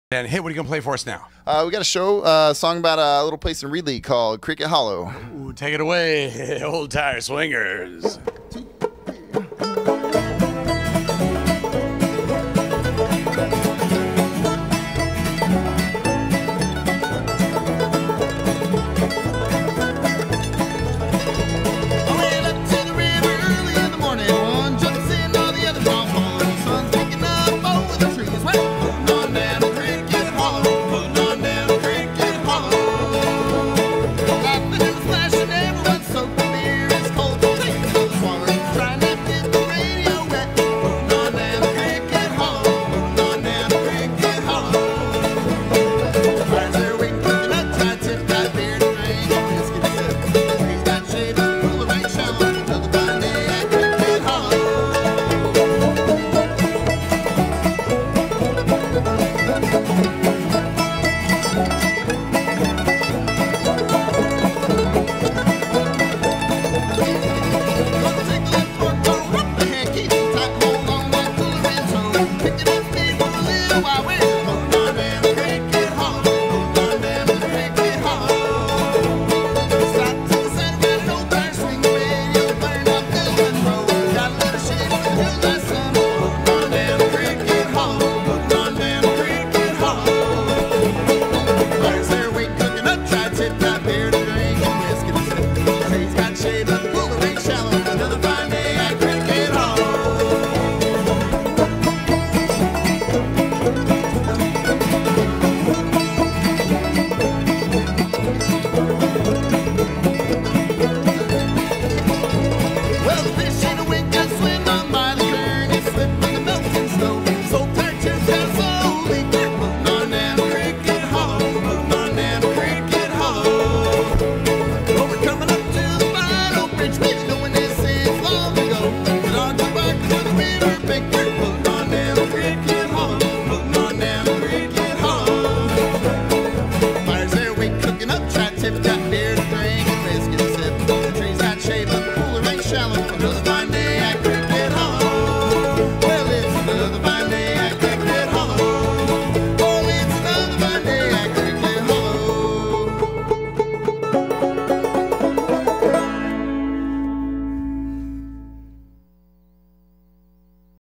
And hey, what are you gonna play for us now? We got a show, song about a little place in Reedley called Cricket Hollow. Ooh, take it away, old tire swingers.